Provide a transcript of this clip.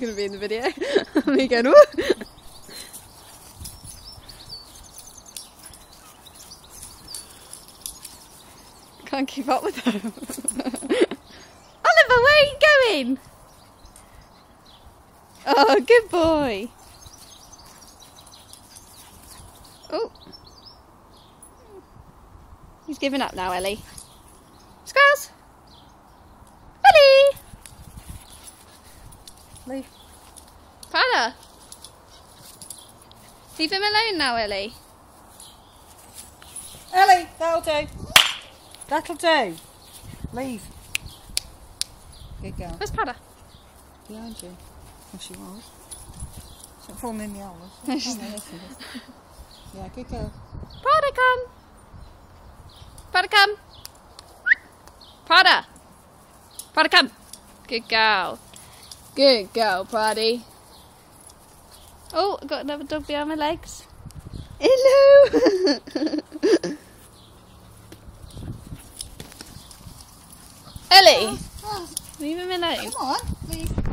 going to be in the video. Me going, woo! Can't keep up with them. Oliver, where are you going? Oh, good boy. Oh. He's giving up now, Ellie. Squirrels! Ellie! Leave. Prada! Leave him alone now, Ellie. Ellie, that'll do. That'll do. Leave. Good girl. Where's Prada? Behind you. Oh, she was. She's not falling in the hours. No, she's not. Yeah, good girl. Prada, come! Prada, come! Prada! Prada, come! Good girl. Good girl, Praddy. Oh, I've got another dog behind my legs. Hello! Ellie! Leave him alone. Come on, leave.